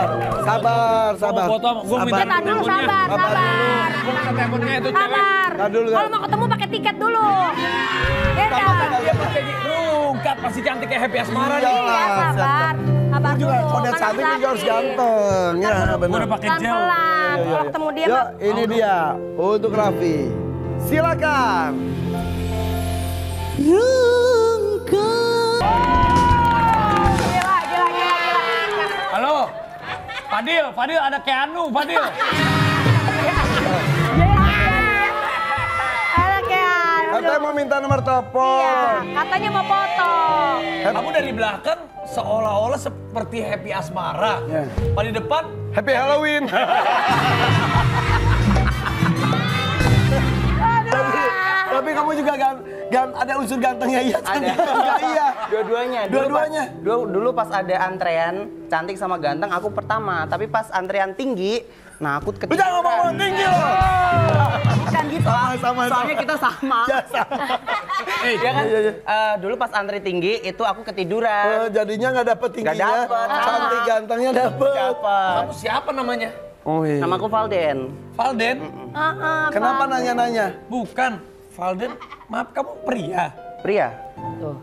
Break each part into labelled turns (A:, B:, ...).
A: Sabar.
B: Gue minta
C: dulu, sabar.
B: Gue minta teleponnya itu cewek.
C: Sabar. Kalau mau ketemu pakai tiket dulu. Beda.
B: Dia pakai rungkat pasti cantik kayak Happy Asmara nih.
C: Iya, sabar. Sabar
A: Juga
C: dulu.
A: kode cantik juga harus ganteng. Ya
B: Gue
A: benar.
B: udah pakai gel.
C: Pelan-pelan. Kalau ketemu dia
A: Yuk,
C: mah.
A: ini dia untuk Raffi. Silakan.
C: Gila.
B: Halo. Fadil ada Keanu, Fadil.
C: Ada kayak.
A: Katanya mau minta nomor telepon.
C: Iya, katanya mau foto.
B: Kamu dari belakang seolah-olah seperti Happy Asmara.
A: Ya.
B: Di depan
A: Happy Halloween. Tapi kamu juga ada unsur gantengnya iya. Ada. Iya.
D: Dua-duanya. Dulu pas ada antrean cantik sama ganteng aku pertama, tapi pas antrean tinggi, nah aku ketiduran.
A: Jangan ngomong tinggi loh.
D: Bukan gitu.
A: Sama.
D: Soalnya kita sama.
A: Ya, sama.
D: Ya kan? Dulu pas antri tinggi itu aku ketiduran.
A: Jadinya nggak dapet tingginya.
D: Nggak dapet.
A: Cantik gantengnya dapet.
B: kamu siapa namanya?
A: Oh iya.
D: Nama aku Valden.
B: Valden?
A: Kenapa nanya-nanya?
B: Bukan. Valden, maaf kamu pria?
D: Pria. Tuh.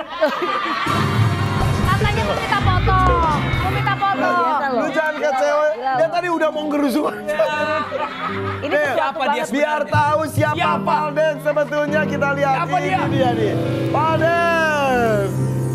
C: Katanya mau minta foto.
A: Lu jangan kecewa. Dia tadi udah mau ngerusuh.
C: Ini
A: Nih,
B: Siapa dia
A: biar
B: sebenarnya?
A: tahu siapa
B: Siapa?
A: Valden sebetulnya kita lihat.
B: Siapa dia?
A: Ini dia nih. Valden.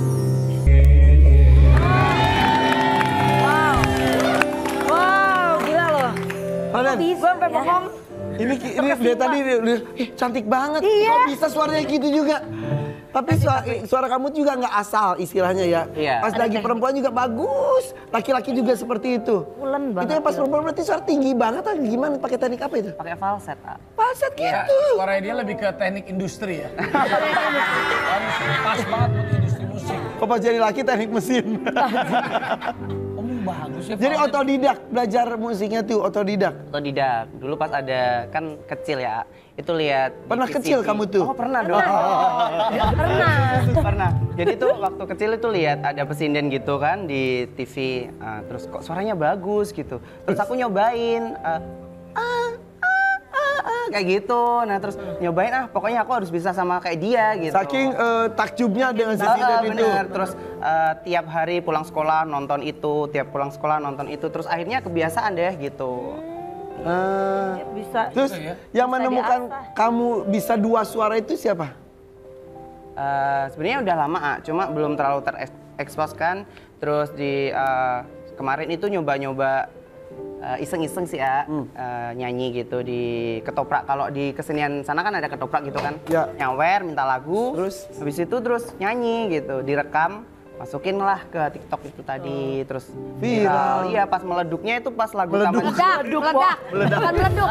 C: wow, gila loh.
A: Valden.
C: Bisa sampai bengong.
A: Ini dia tadi cantik banget.
C: Iya.
A: Kok bisa suaranya gitu juga? Tapi suara kamu juga nggak asal istilahnya ya.
D: Iya.
A: Pas lagi perempuan juga bagus. Laki-laki juga seperti itu.
C: Pulen banget.
A: Itu yang pas perempuan berarti suara tinggi banget atau gimana? Pakai teknik apa itu?
D: Pakai falset, ah.
A: Falset
B: Ya,
A: gitu.
B: suaranya dia lebih ke teknik industri ya. Pas banget buat industri musik.
A: Kok pas jadi laki teknik mesin.
B: Kamu bagus ya.
A: Jadi
B: Valden.
A: otodidak belajar musiknya tuh otodidak.
D: Otodidak. Dulu pas ada kan kecil ya. Itu lihat di
A: Pernah
D: TV.
A: kecil kamu tuh?
D: Oh, pernah dong. Pernah. Jadi tuh waktu kecil itu lihat ada pesinden gitu kan di TV. Terus kok suaranya bagus gitu. Terus aku nyobain kayak gitu. Nah, terus nyobain pokoknya aku harus bisa sama kayak dia gitu.
A: Saking takjubnya dengan si Sinden itu.
D: Bener. Terus tiap hari pulang sekolah nonton itu, tiap pulang sekolah nonton itu. Terus akhirnya kebiasaan deh gitu.
C: Bisa.
A: Terus yang menemukan kamu bisa dua suara itu siapa?
D: Sebenarnya udah lama, cuma belum terlalu terekspos kan. Terus di kemarin itu nyoba-nyoba iseng-iseng sih nyanyi gitu di ketoprak. Kalau di kesenian sana kan ada ketoprak gitu kan.
A: Ya.
D: Nyawer, minta lagu,
A: Terus?
D: habis itu terus nyanyi gitu, direkam. Masukin lah ke TikTok itu tadi, terus
A: Viral.
D: Iya, pas meleduknya itu pas lagu
A: Meleduk.
D: Taman
C: Meledak. Bukan meleduk.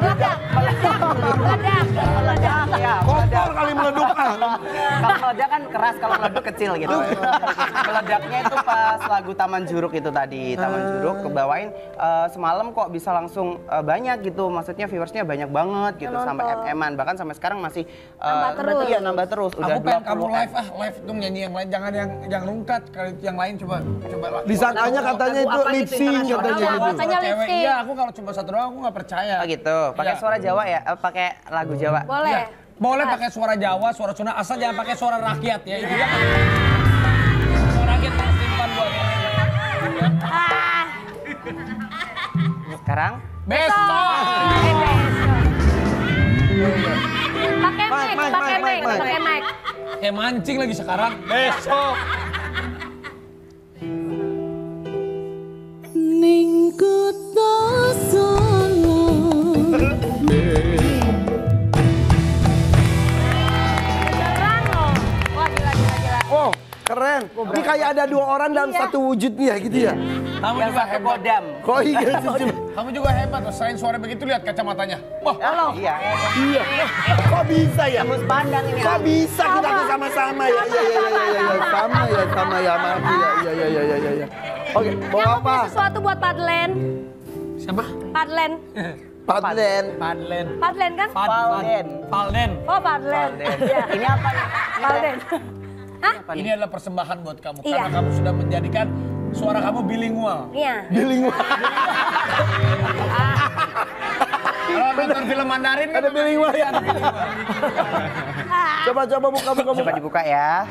C: Meledak.
D: Ya,
A: Kompor kali meleduk.
D: kalau meledak kan keras, kalau meleduk kecil gitu. Meledaknya itu pas lagu Taman Juruk itu tadi. Taman Juruk kebawain semalam kok bisa langsung banyak gitu. Maksudnya viewersnya banyak banget gitu. Sampai MM-an. Bahkan sampai sekarang masih
C: Nambah terus.
D: Iya, nambah terus.
B: Aku pengen kamu
D: 20.
B: live dong nyanyi yang lain. Jangan yang rungkat. Kalau yang lain coba.
A: Disangkanya katanya itu lip sync katanya
C: Iya,
A: gitu.
C: katanya lip
B: Cewek,
C: sync.
B: iya aku kalau cuma satu doang aku nggak percaya.
D: Oh gitu. Pakai
B: Iya.
D: suara Jawa ya? Pakai lagu Jawa.
C: Boleh.
B: Iya. Boleh pakai suara Jawa, suara Sunda, asal jangan pakai suara rakyat ya. Itu ya. Suara rakyat yang simpan buat
D: Sekarang
B: besok.
C: Pakai mic.
B: Kayak mancing lagi sekarang. Besok.
C: Beneran loh. Wah, gila.
A: Oh, keren. Ini kayak ada dua orang dalam satu wujud nih ya gitu ya.
B: Kamu
D: yang
B: juga
D: satu
B: hebat.
D: kodam.
A: Kok iya sih?
B: Kamu juga hebat loh. Selain suara begitu lihat kacamatanya. Wah,
D: Iya.
A: Iya. Kok bisa ya?
D: Tembus pandang ini.
A: Kok bisa kita tuh sama-sama ya? Iya. Sama ya. Maaf ya. Oke, mau
C: Aku
A: apa?
C: punya sesuatu buat Padlen.
B: siapa?
C: Padlen.
A: Padlen.
B: Padlen.
C: Padlen kan?
D: Valden.
B: Valden.
C: Oh, Padlen. Iya.
D: Ini apa nih?
C: Padlen. Hah?
D: Apa nih?
B: Ini adalah persembahan buat kamu
C: Iya.
B: karena kamu sudah menjadikan suara kamu bilingual.
C: Iya.
A: Bilingual.
B: Kalau nonton film Mandarin kan
A: Ada bilingual ya. Coba buka.
D: Coba dibuka ya.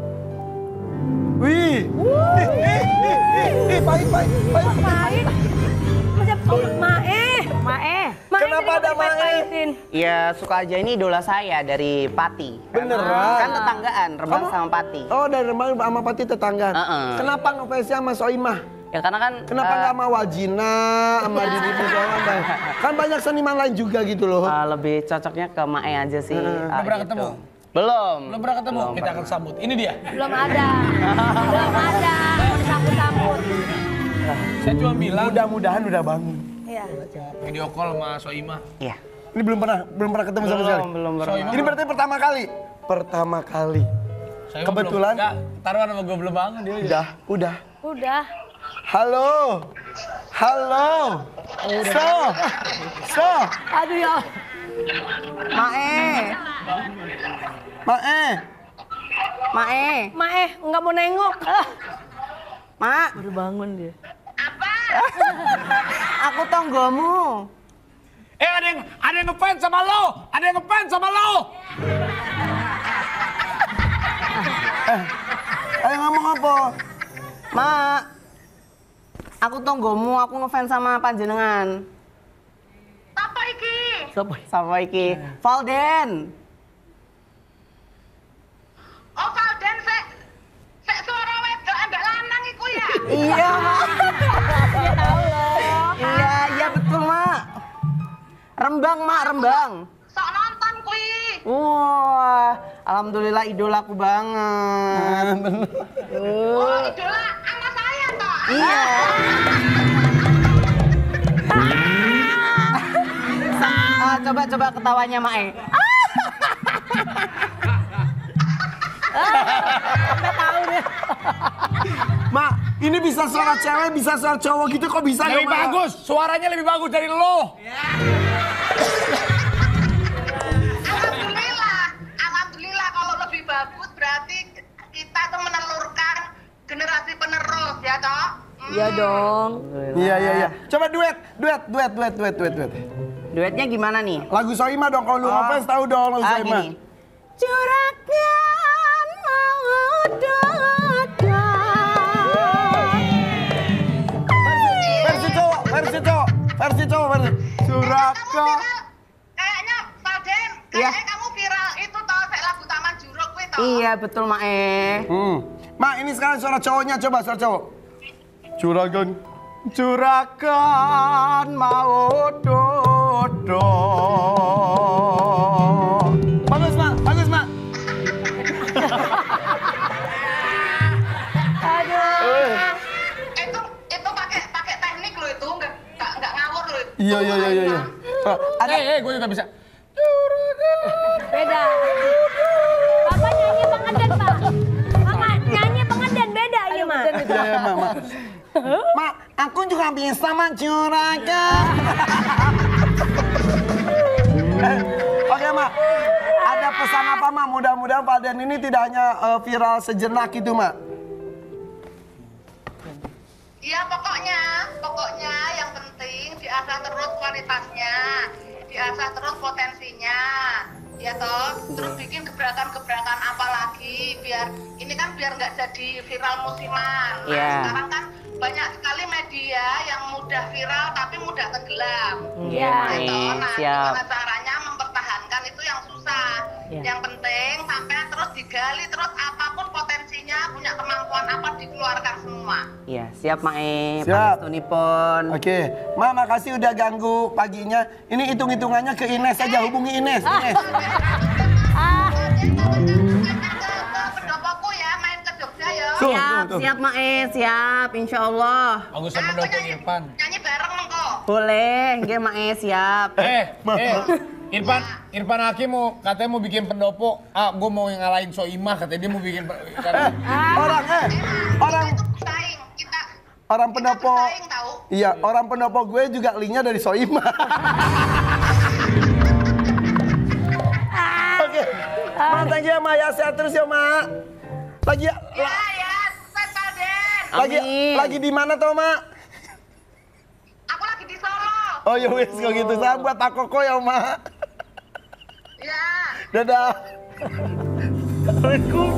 A: Wih. Baik.
C: Baik. Macam Mae.
A: Kenapa ada Mae?
D: Iya, suka aja, ini idola saya dari Pati.
A: Beneran?
D: Kan tetanggaan, Rembang sama Pati.
A: Oh, dari Rembang sama Pati tetangga. Kenapa ngefansnya sama Soimah?
D: Ya karena kan
A: Kenapa nggak sama Wajina, sama Didi Musola? Kan banyak seniman lain juga gitu loh.
D: lebih cocoknya ke Mae aja sih.
B: Udah pernah ketemu?
D: Belum.
B: Belum pernah ketemu? Kita akan sambut. Ini dia.
C: Belum ada. Sambut.
B: Saya cuma bilang
A: Mudah-mudahan udah bangun.
C: Iya.
B: video call sama Soimah.
D: Iya.
A: Ini belum pernah ketemu sama sekali.
D: Belum
B: Soimah
A: Ini berarti pertama kali. Pertama kali.
B: Soimah
A: Kebetulan.
B: belum, enggak, taruhan sama gue belum bangun dia.
A: Udah. Halo. So.
C: Aduh ya.
D: Mae,
C: Nggak mau nengok.
D: Mak.
C: Baru bangun dia.
D: Aku tonggomu.
B: Ada yang ngefans sama lo.
A: Ayo ngomong apa?
D: Mak. Aku tonggomu, aku ngefans sama panjenengan. Siapa iki? Valden.
E: Oh, Valden, sek suara wedok ambek lanang iku ya?
D: Iya, Mak. Iya, betul, Mak. Rembang, Mak, Rembang.
E: Sok nonton kuwi.
D: Wah, alhamdulillah idolaku banget.
E: Oh, idola sama saya toh.
D: Iya. Coba ketawanya, Mak.
A: Mak, ini bisa suara cewek, bisa suara cowok gitu kok bisa
B: Lebih
A: Mak?
B: bagus, suaranya lebih bagus dari lo.
E: Alhamdulillah kalau lebih bagus berarti kita tuh menelurkan generasi penerus ya toh.
C: Iya dong.
A: Iya. Coba duet.
D: Duetnya gimana nih?
A: Lagu Soimah dong, kalau lu ngefans tahu dong lagu Soimah.
D: Gini. Curahkan mau dodo.
A: Versi cowok. Suraka.
E: Kayaknya Valden,
D: Iya.
E: kayaknya kamu viral itu toh sek lagu Taman Juruk kuwi toh.
D: Iya, betul, Mak.
A: Mak, ini sekarang suara cowoknya, coba suara cowok. Curakan mau dodo. Bagus, Mak.
E: Itu pakai teknik lo itu enggak ngawur lo itu.
A: Iya.
B: Gue juga bisa.
C: Beda. Bapak nyanyi pengantin, Pak. Mama nyanyi pengantin beda ini, Mak.
A: Iya, Mak. Mak, aku juga bisa mencurahkan. Oke, Mak. Ada pesan apa, Mak? Mudah-mudahan Valden ini tidak hanya viral sejenak itu, Mak.
E: Iya pokoknya yang penting diasah terus kualitasnya, diasah terus potensinya, ya toh. Terus bikin gebrakan-gebrakan apa lagi biar nggak jadi viral musiman. Nah,
D: Iya.
E: sekarang kan banyak sekali media yang mudah viral tapi mudah tenggelam.
D: Iya,
E: Ya toh. Nah,
D: siap.
E: gimana caranya mempertahankan itu yang susah. Yang penting sampai terus digali terus apapun potensinya, punya kemampuan apa dikeluarkan semua.
D: Iya, siap, Mak.
A: Siap.
D: Pangestunipun.
A: Oke, Mak, makasih udah ganggu paginya. Ini hitung-hitungannya ke Ines aja, hubungi Ines.
E: Pendopoku ya, main ke Jogja ya.
D: Siap, Mak. Siap, insya Allah.
B: Bagusan pendopo Irfan.
E: Nyanyi bareng kok.
D: Boleh, nggih, Mak. Siap.
B: Irfan Hakim katanya mau bikin pendopo. Gue mau ngalahin Soimah, katanya dia mau bikin.
A: Orang pendopo.
E: Bersaing, tahu.
A: Iya, orang pendopo gue juga linknya dari Soimah. Oke, Mak, thank you ya, Mak. Ya, sehat terus ya, Mak. Lagi ya.
E: Ya, sukses Valden.
A: Lagi di mana toh, Mak?
E: Aku lagi di Solo.
A: Oh ya wes kalau gitu salam buat Pak Koko ya, Mak.
E: Ya.
A: Dadah. Assalamualaikum.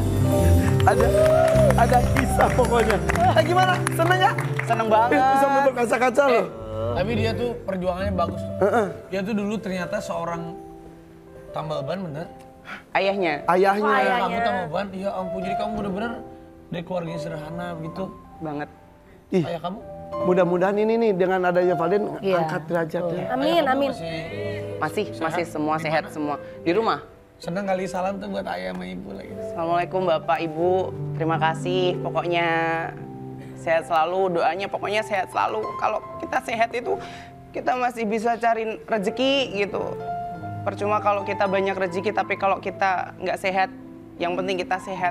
A: Ada kisah pokoknya. Gimana? Seneng ya?
D: Seneng banget.
A: Bisa bentuk kaca-kaca loh.
B: Tapi dia tuh perjuangannya bagus. Dia tuh dulu ternyata seorang tambal ban bener.
D: Ayahnya.
A: Ayahnya.
B: Kamu tambal ban, ya ampun. Jadi kamu bener-bener dari keluarga yang sederhana begitu.
D: Banget.
A: Ih,
B: Ayah kamu?
A: mudah-mudahan ini nih dengan adanya Valden
C: Iya.
A: angkat derajatnya.
C: Amin,
B: Ayah kamu
C: amin.
D: Masih semua sehat semua. Di rumah.
B: Senang kali salam tuh buat ayah sama ibu lagi.
D: Assalamualaikum Bapak Ibu. Terima kasih. Pokoknya sehat selalu. Doanya pokoknya sehat selalu. Kalau kita sehat itu kita masih bisa cari rezeki gitu. Percuma kalau kita banyak rezeki tapi kalau kita nggak sehat, yang penting kita sehat.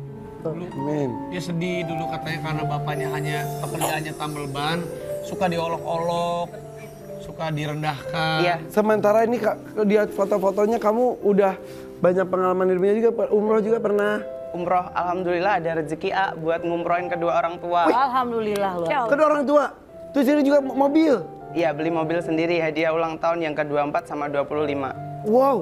A: Amin.
B: Dia sedih dulu katanya karena bapaknya hanya pekerjaannya tambal ban, suka diolok-olok, suka direndahkan.
D: Iya.
A: Sementara ini lihat foto-fotonya kamu udah banyak pengalaman hidupnya juga, umroh juga pernah.
D: Umroh, alhamdulillah ada rezeki buat ngumrohin kedua orang tua.
C: Alhamdulillah loh.
A: Kedua orang tua. Terus ini juga mobil.
D: Iya, beli mobil sendiri hadiah ulang tahun yang ke-24 sama 25.
A: Wow.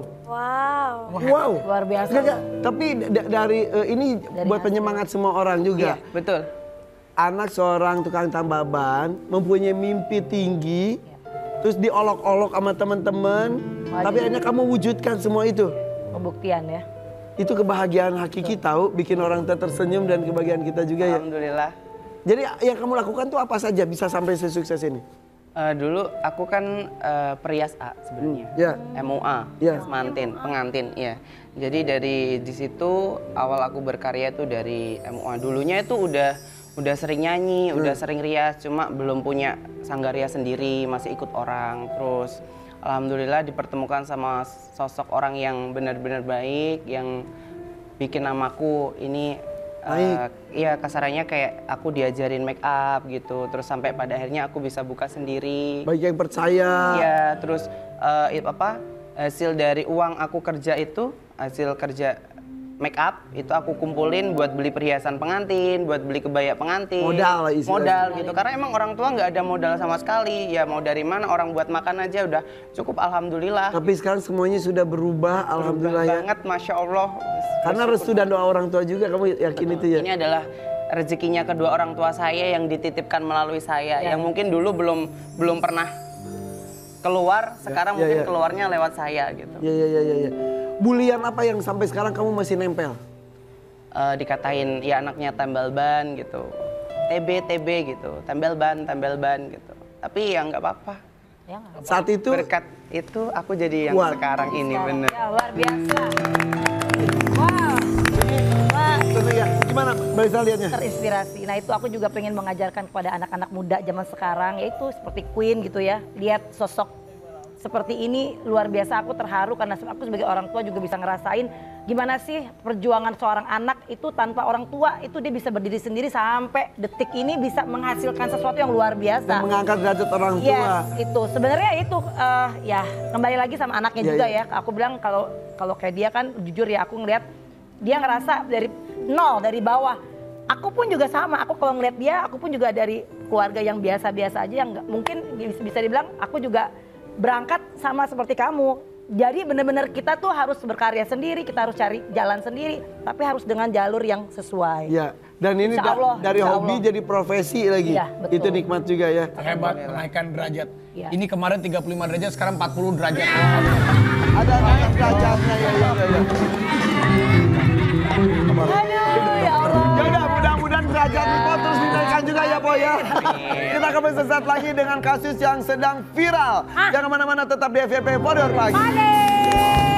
C: Wow. Luar biasa.
A: Enggak, tapi dari ini buat penyemangat semua orang juga.
D: Iya, betul.
A: Anak seorang tukang tambal ban mempunyai mimpi tinggi, terus diolok-olok sama teman-teman, tapi akhirnya kamu wujudkan semua itu.
C: Pembuktian ya.
A: Itu kebahagiaan hakiki tahu, bikin orang tersenyum dan kebahagiaan kita juga ya.
D: Alhamdulillah.
A: Jadi yang kamu lakukan tuh apa saja bisa sampai sesukses ini?
D: Dulu aku kan perias A sebenarnya.
A: Ya.
D: MUA,
A: Ya.
D: pengantin, iya. Jadi dari di situ awal aku berkarya tuh dari MUA. Dulunya itu udah sering nyanyi, udah sering rias, cuma belum punya sanggarnya sendiri, masih ikut orang. Terus alhamdulillah dipertemukan sama sosok orang yang benar-benar baik, yang bikin namaku ini iya kasarannya kayak aku diajarin make up gitu, terus sampai pada akhirnya aku bisa buka sendiri.
A: Baik yang percaya.
D: Iya, terus hasil dari uang aku kerja itu, hasil kerja make up itu aku kumpulin buat beli perhiasan pengantin, buat beli kebaya pengantin.
A: Modal lah istilahnya.
D: Modal gitu, karena emang orang tua nggak ada modal sama sekali. Ya mau dari mana, orang buat makan aja udah cukup, alhamdulillah.
A: Tapi sekarang semuanya sudah berubah, alhamdulillah ya.
D: Banget, Masya Allah.
A: Karena restu dan doa orang tua juga, kamu yakin itu ya?
D: Ini adalah rezekinya kedua orang tua saya yang dititipkan melalui saya, yang mungkin dulu belum pernah keluar, sekarang mungkin keluarnya lewat saya gitu.
A: Iya. Bulian apa yang sampai sekarang kamu masih nempel?
D: Dikatain ya anaknya tambal ban gitu, TB gitu, tambal ban gitu. Tapi ya nggak apa-apa.
C: Ya,
A: Saat itu
D: Berkat itu aku jadi yang sekarang ini bener.
C: ya, luar biasa. Wow. Wah,
A: ya, gimana Mbak Isa lihatnya?
C: terinspirasi. Nah itu aku juga pengen mengajarkan kepada anak-anak muda zaman sekarang, yaitu seperti Queen gitu ya. Lihat sosok seperti ini luar biasa, aku terharu karena aku sebagai orang tua juga bisa ngerasain gimana sih perjuangan seorang anak itu tanpa orang tua, itu dia bisa berdiri sendiri sampai detik ini bisa menghasilkan sesuatu yang luar biasa.
A: Dan mengangkat derajat orang tua.
C: Yes, itu sebenarnya itu ya kembali lagi sama anaknya juga ya. Aku bilang kalau kayak dia kan jujur ya, aku ngeliat dia ngerasa dari nol, dari bawah. Aku pun juga sama, aku kalau ngeliat dia, aku pun juga dari keluarga yang biasa-biasa aja, yang mungkin bisa dibilang aku juga berangkat sama seperti kamu. Jadi benar-benar kita tuh harus berkarya sendiri, kita harus cari jalan sendiri, tapi harus dengan jalur yang sesuai.
A: Ya, dan ini
C: Insya Allah,
A: dari
C: insya
A: hobi
C: Allah.
A: jadi profesi lagi.
C: Iya, betul.
A: Itu nikmat juga ya.
B: Hebat, menaikkan derajat.
C: Iya.
B: Ini kemarin 35 derajat, sekarang 40 derajat.
A: Ada naik derajatnya ya.
C: Aduh, ya Allah.
A: Ya udah, mudah-mudahan derajat Nipo terus dinaikkan juga ya Po ya. Kita akan sesaat lagi dengan kasus yang sedang viral. Jangan kemana-mana, tetap di FYP For Your Pagi.
C: Ade.